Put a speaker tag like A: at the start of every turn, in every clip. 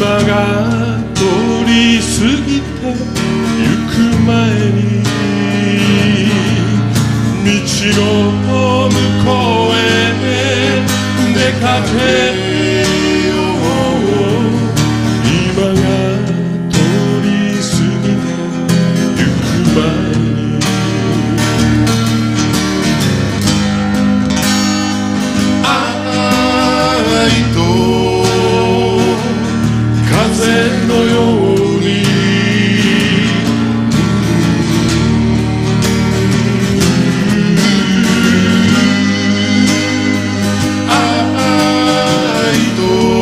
A: が通り過ぎてゆく前に道の向こうへ出かけよう。今が通り過ぎてゆく前に愛と風のように愛と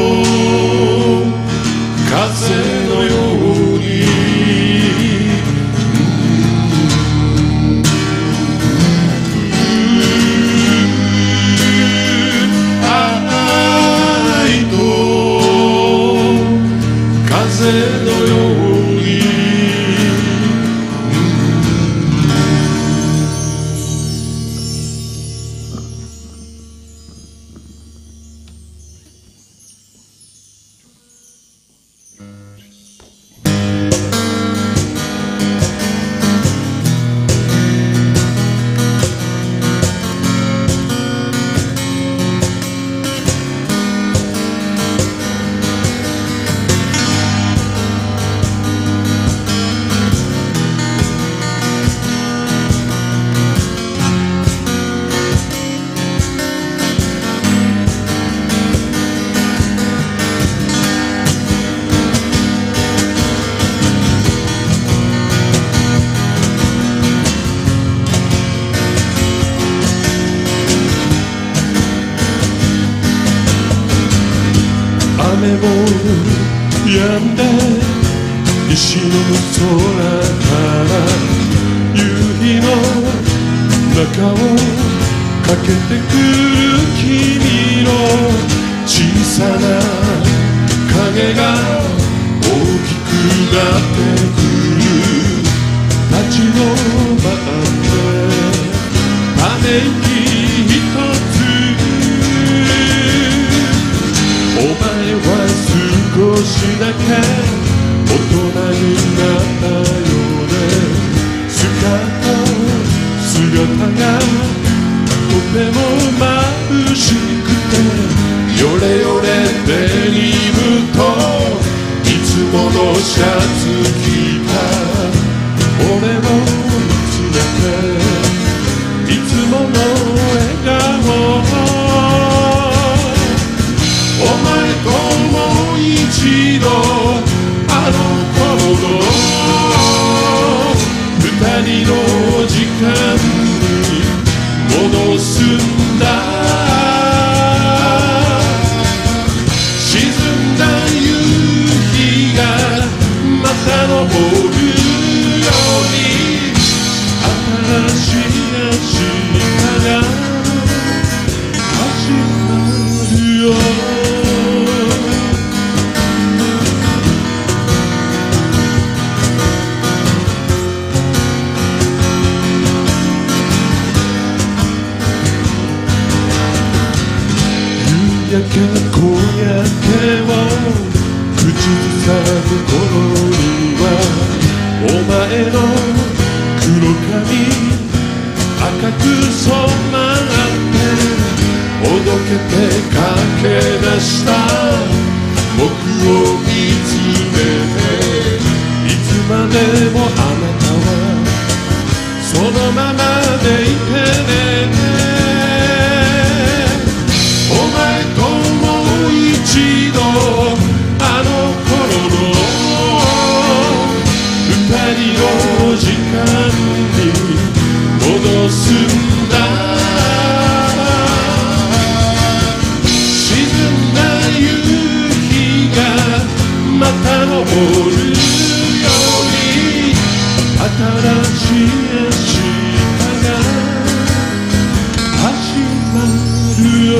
A: 風のように愛と風のように雨も止んで西の空から夕日の中を駆けてくる君の小さな影が大きくなってくる。立ち止まってため息一つお前は少しだけ大人になったようで姿がとても眩しくてよれよれデニムといつものシャツ着た俺を見つめていつもの笑顔お前ともう一度あの頃の二人の時間に戻すんだ。沈んだ夕日がまた昇るように新しい明日が始まるよ。夕焼け小焼けを口ずさむ頃にはお前の黒髪赤く染まっておどけて駆け出した僕を見つめていつまでもあなたはそのままでいてね。お前ともう一度あの頃の二人の時間に戻すんだ。沈んだ夕日がまた昇るように新しい明日が始まるよ。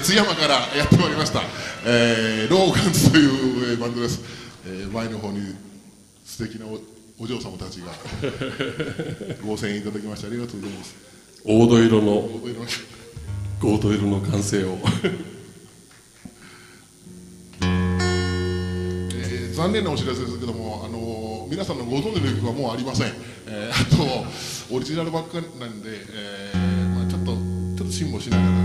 B: 津山からやってまいりました、ローガンズというバンドです。前の方に素敵なお嬢様たちがご声援いただきましてありがとうございます。
A: 黄土色の歓声を
B: 残念なお知らせですけども、皆さんのご存知の曲はもうありません。あとオリジナルばっかりなんで、まあ、ちょっと辛抱しながら。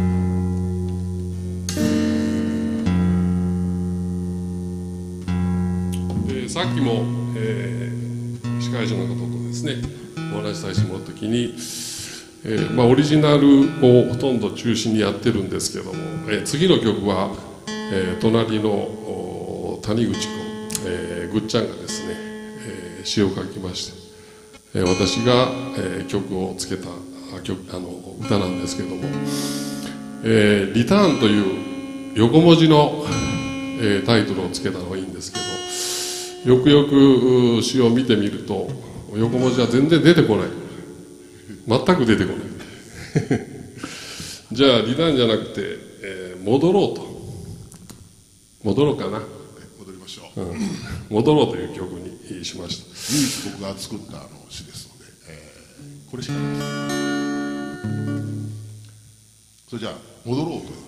A: さっきも、司会者の方とですねお話しさせてもらった時に、まあ、オリジナルをほとんど中心にやってるんですけども、次の曲は、隣の谷口君、ぐっちゃんがですね、詩を書きまして、私が、曲をつけた歌なんですけども、リターンという横文字の、タイトルをつけたのがいいんですけど、よくよく詩を見てみると横文字は全然出てこない、全く出てこないじゃあリターンじゃなくて、戻ろうかな、
B: 戻りましょう、
A: 戻ろうという曲にしました。
B: 唯一僕が作った詩ですので、これしかないです。それじゃあ戻ろうという歌。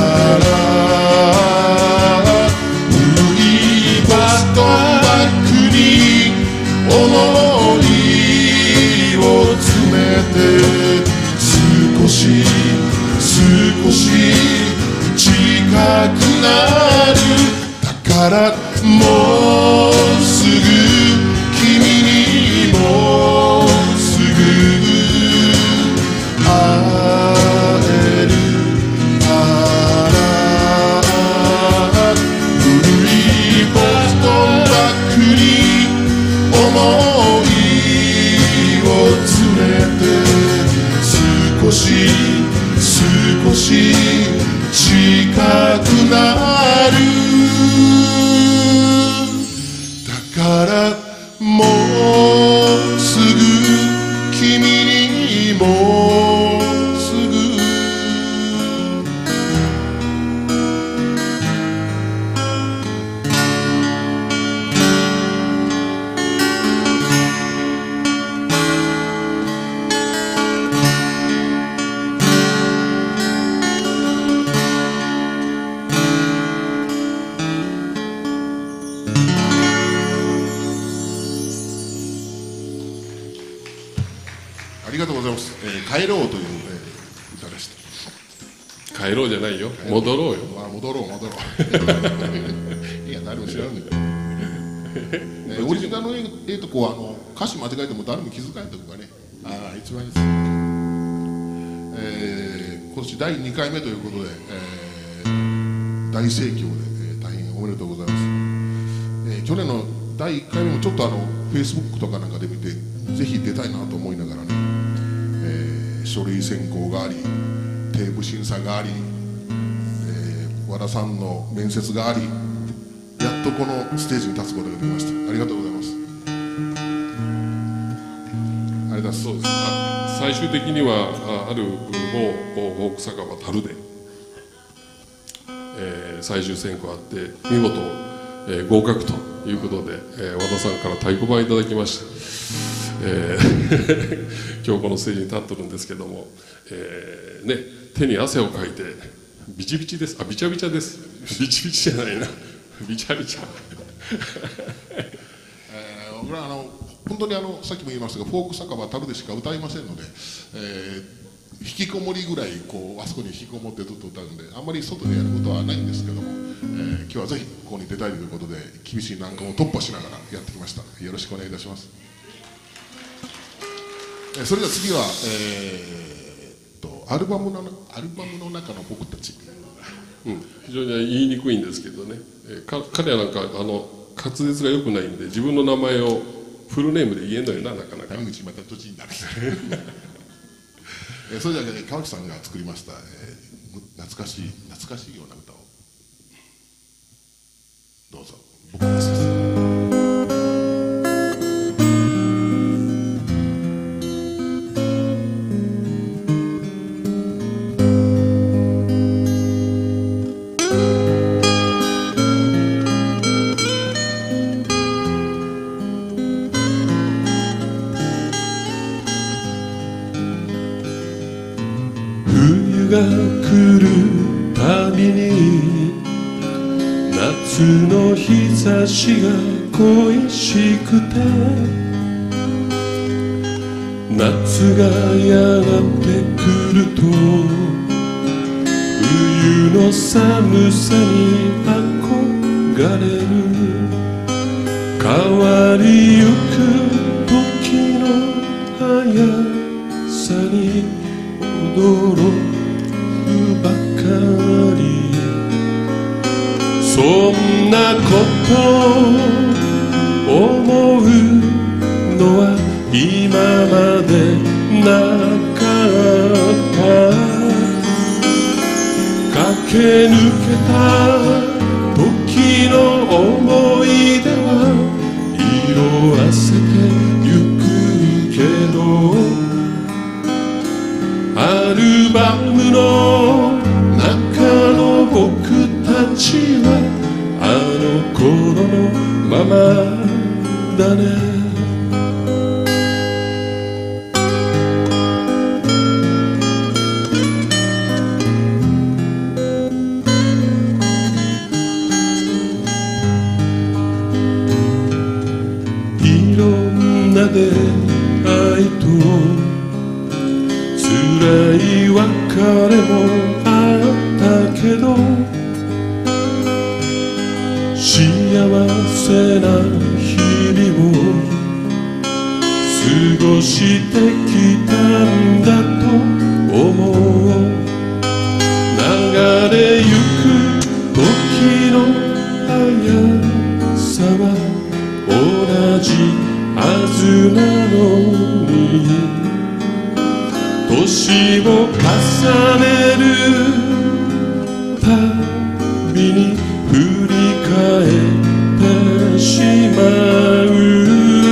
B: バックに少し近くなる。だからもうすぐ君にもうすぐ会えるから古いボストンバッグに思いを詰めて少し近くなる。だからもうすぐ君にもうすぐありがとうございます。帰ろうという、歌でした。
A: 帰ろうじゃないよ、戻ろうよ。
B: 戻ろう。いや、誰も知らんねん。オリジナルのとこは歌詞間違えても誰も気づかないとかね。一番いいです。今年第2回目ということで、大盛況で、大変おめでとうございます。去年の第1回目もちょっとFacebook とかなんかで見て、ぜひ出たいなと思いながらね、書類選考があり、テープ審査があり、和田さんの面接があり、やっとこのステージに立つことができました。ありがとうございます。ありがとうございます。
A: そうです。最終的にはある某フォーク酒場樽で、最終選考あって見事、合格ということで、和田さんから太鼓判いただきました。今日このステージに立ってるんですけども、手に汗をかいてビチビチです。ビチャビチャです。ビチビチじゃないな、ビチャビチャ。
B: 僕ら本当にさっきも言いましたが、フォーク酒場樽でしか歌いませんので、引きこもりぐらいあそこに引きこもってずっと歌うんで、あんまり外でやることはないんですけども、今日はぜひここに出たいということで、厳しい難関を突破しながらやってきました。よろしくお願いいたします。それでは次は、アルバムの中の僕たち、
A: 非常に言いにくいんですけどね、彼はなんか滑舌が良くないんで、自分の名前をフルネームで言えんのよな、なかなか。
B: 谷口また土地になる。それでは、川木さんが作りました、懐かしいような歌をどうぞ。僕たちです。
A: が来るたびに夏の日差しが恋しくて、夏がやがて来ると冬の寒さに憧れる。変わりゆく時の速さに驚くばかり、そんなことを思うのは今までなかった。駆け抜けた時の思い出は色あせてゆくけど、アルバムの中の僕たちはあの頃のままだね。いろんな出会いと辛い別れもあれゆく時の速さは同じはずなのに、年を重ねるたびに振り返ってしまう。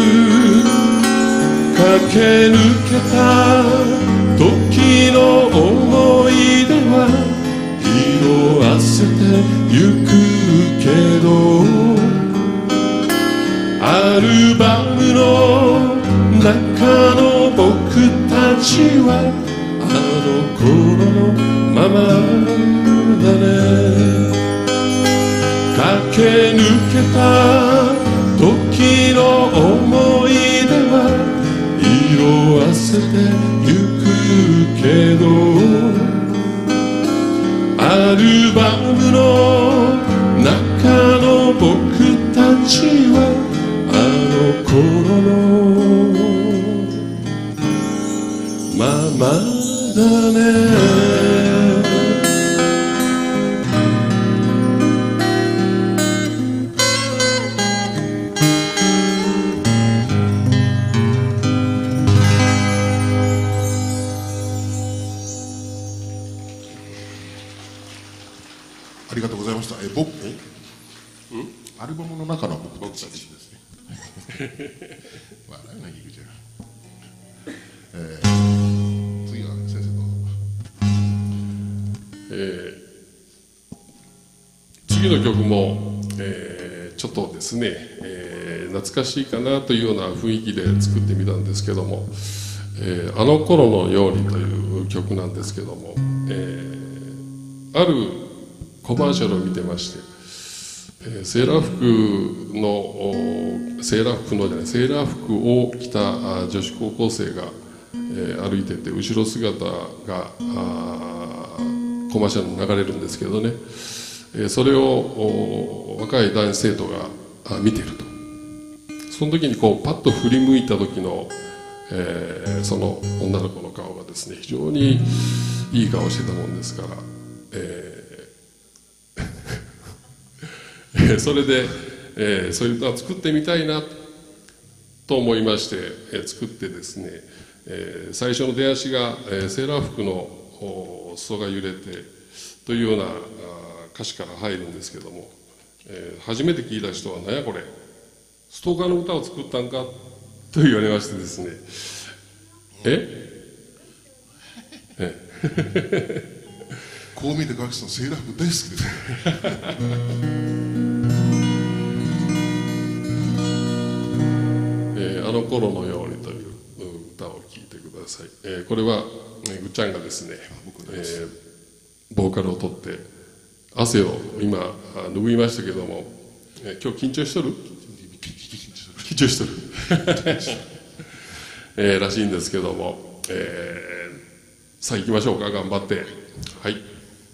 A: 駆け抜けた時の思い出は色あせてゆくけど、アルバムの中の僕たちはあの頃のままだね。駆け抜けた時の思い出は色あせてゆくけど、アルバムの中の僕たちはあの頃のままだね。
B: ありがとうございました。僕アルバムの中の僕たちですね。笑いなぎ口が。次は先生どうぞ。
A: 次の曲も、ちょっとですね、懐かしいかなというような雰囲気で作ってみたんですけども、あの頃のようにという曲なんですけども、あるコマーシャルを見てまして、セーラー服を着た女子高校生が、歩いてて、後ろ姿がコマーシャルに流れるんですけどね、それを若い男子生徒が見てると。その時にこうパッと振り向いた時の、その女の子の顔がですね、非常にいい顔してたもんですから、それで、そういうのは作ってみたいなと思いまして、作ってですね、最初の出足が、セーラー服の裾が揺れてというような歌詞から入るんですけども、初めて聞いた人は何やこれストーカーの歌を作ったんかと言われましてですね、
B: こう見てガキさんセーラー服大好きですね。
A: あの頃のようにという歌を聴いてください。これはぐっちゃんがですね、ボーカルを取って汗を今拭いましたけども、今日緊張しとる？緊張しとるらしいんですけども、さあ行きましょうか、頑張って。はい。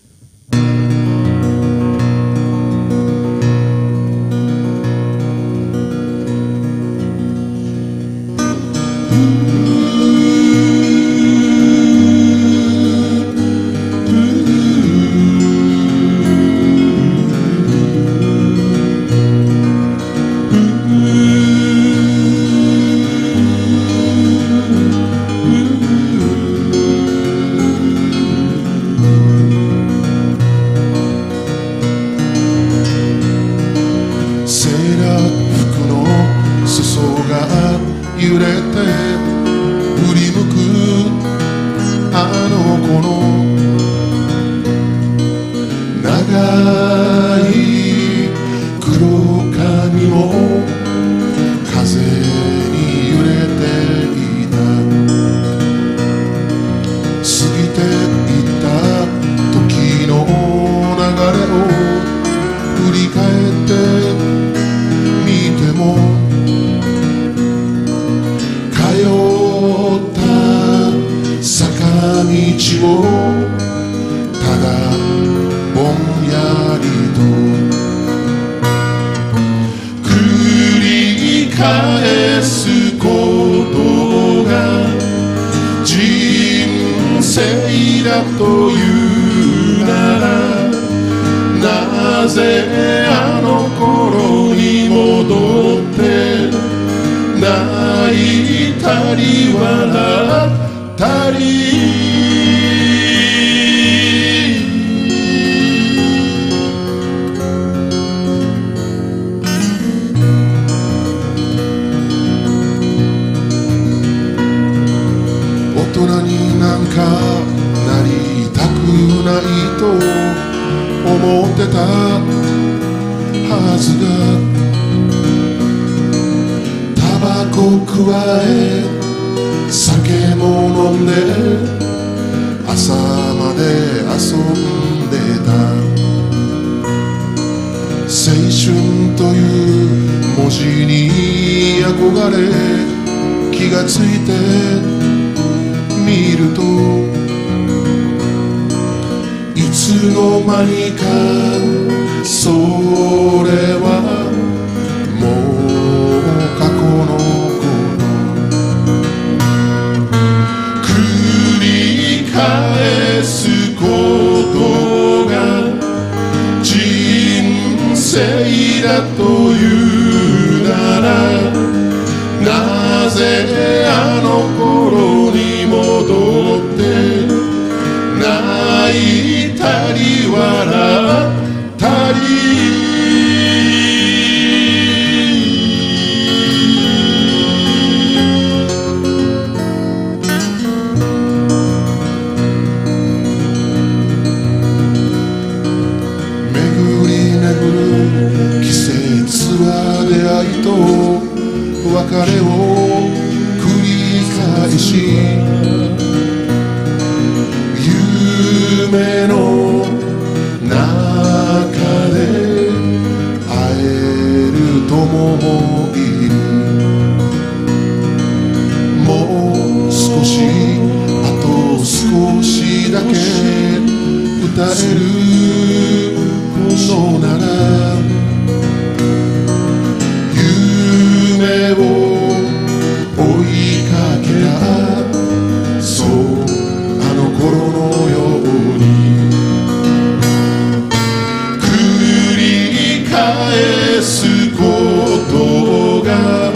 B: 揺れて振り向くあの子の長い黒髪も風に揺れていた。過ぎていった時の流れを振り返ってみても道をただぼんやりと繰り返すことが人生だというならぜあの頃に戻って泣いたり笑ったり大人になんかなりたくないと思ってたはずがタバコくわえ酒も飲んで朝まで遊んでた青春という文字に憧れ気がついて見るといつの間にかそれはもう過去のこと繰り返すことが人生だというならなぜあの頃に戻って泣いたり笑ったり巡り巡る季節は出会いと別れを繰り返し夢の中で会える友もいるもう少しあと少しだけ歌えるのなら夢を追いかけたそうあの頃のように繰り返すことが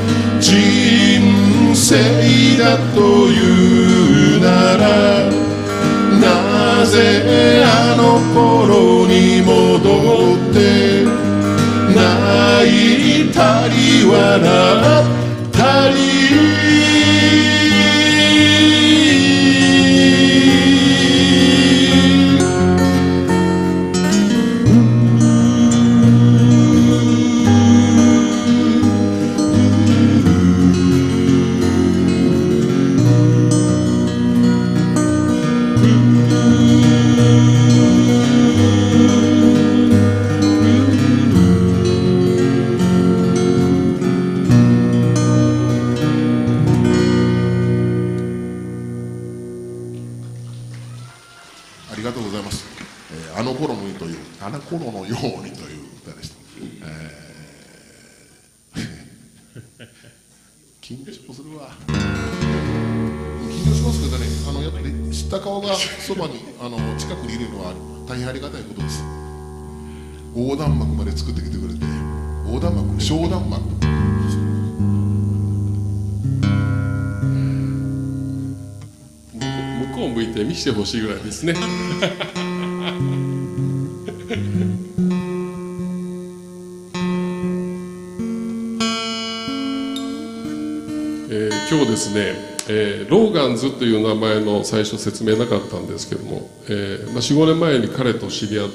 B: 人生だというならなぜあの頃に戻って泣いたり笑ったりありがとうございます。あの頃のようにという歌でした。緊張するわ。緊張しますけどね、やっぱり知った顔がそばに近くにいるのは大変ありがたいことです。横断幕まで作ってきてくれて、小断幕。
A: 向こう向いて見せてほしいぐらいですね。今日ですね、ローガンズという名前の最初説明なかったんですけども、4、5年前に彼と知り合って、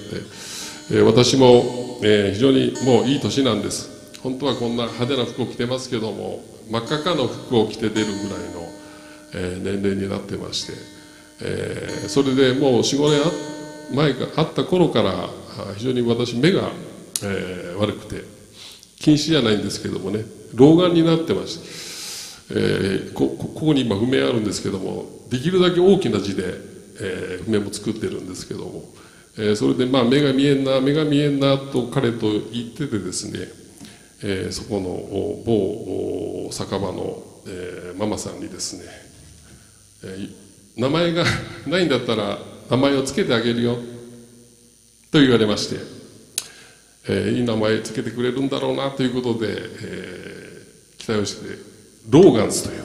A: 私も、非常にもういい年なんです。本当はこんな派手な服を着てますけども、真っ赤っかの服を着て出るぐらいの、年齢になってまして、それでもう4、5年前があった頃から非常に私目が、悪くて近視じゃないんですけどもね、老眼になってまして、ここに今譜面あるんですけども、できるだけ大きな字で、譜面も作ってるんですけども、それで目が見えんなと彼と言っててですね、そこの某酒場の、ママさんにですね、名前がないんだったら名前をつけてあげるよと言われまして、 いい名前つけてくれるんだろうなということで、期待をしてローガンズという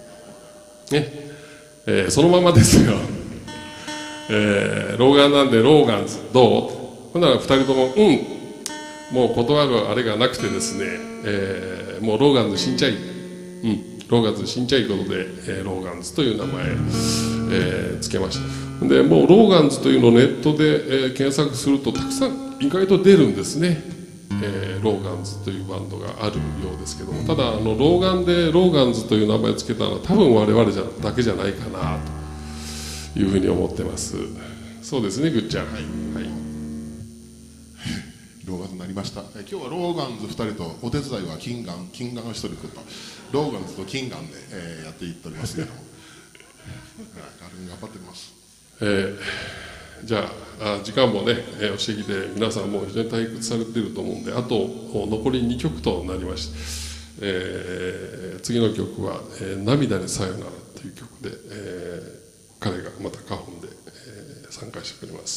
A: ね、そのままですよ。老眼なんでローガンズどう？ほんなら2人とももう断るあれがなくてですね、もうローガンズ死んじゃい、ローガンズ死んじゃいことで、ローガンズという名前、つけました。でもうローガンズというのをネットで、検索するとたくさん意外と出るんですね。ローガンズというバンドがあるようですけども、ただ老眼でローガンズという名前をつけたのは多分我々だけじゃないかなというふうに思ってます。そうですね、ぐっちゃん。はい、
B: ローガンズになりました。今日はローガンズ2人とお手伝いは金眼を1人とローガンズと金眼で、やっていっておりますけども軽く頑張っております。
A: じゃあ時間もね、押してきて皆さんも非常に退屈されていると思うんで、あと残り2曲となりまして、次の曲は「涙にさよなら」という曲で、彼がまた花本で、参加してくれます。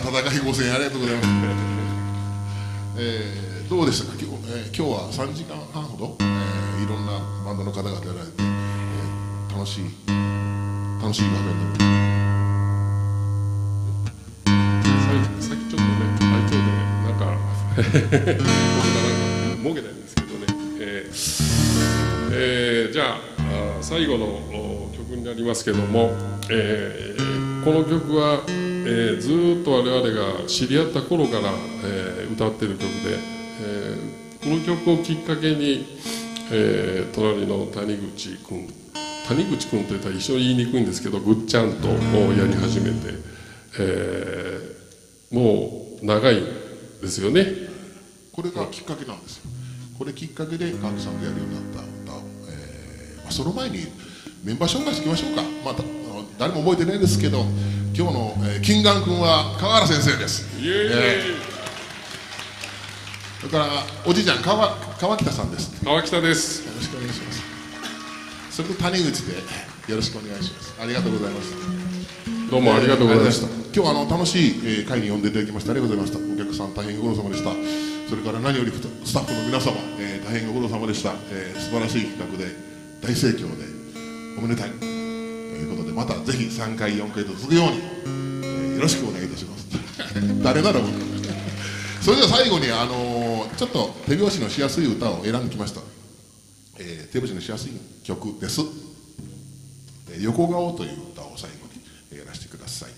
B: 温かいご声援ありがとうございます。どうでしたか、今日は3時間半ほど、いろんなバンドの方が出られて、楽しい場面になりま
A: した。さっきちょっとね、相手でなんか僕がなんかもげたんですけどね、じゃあ最後の曲になりますけども、この曲は、ずっと我々が知り合った頃から、歌ってる曲で、この曲をきっかけに、隣の谷口君といったら一緒に言いにくいんですけど、ぐっちゃんとやり始めて、もう長いですよね。
B: これがきっかけなんですよ。これきっかけでガクさんがやるようになった歌を、その前にメンバー紹介していきましょうか。誰も覚えてないですけど、今日の、金眼君は川原先生です。
A: イエーイ。
B: それからおじいちゃん川北さんです。
A: 川北です。
B: よろしくお願いします。それと谷口でよろしくお願いします。ありがとうございます。
A: どうもありがとうございました。
B: 今日は楽しい、会に呼んでいただきましてありがとうございました。お客さん大変ご苦労様でした。それから何よりスタッフの皆様、大変ご苦労様でした。素晴らしい企画で大盛況でおめでたいということで、またぜひ3回4回と続くように、よろしくお願いいたします。誰なら僕それでは最後にちょっと手拍子のしやすい歌を選んできました。手拍子のしやすい曲です。横顔という歌を最後にやらせてください。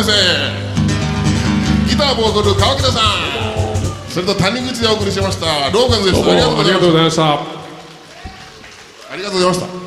B: 先生、ギターボーカル川北さん、それと谷口でお送りしましたローガンズです。ありがとうございました。
A: ありがとうございました。
B: ありがとうございました。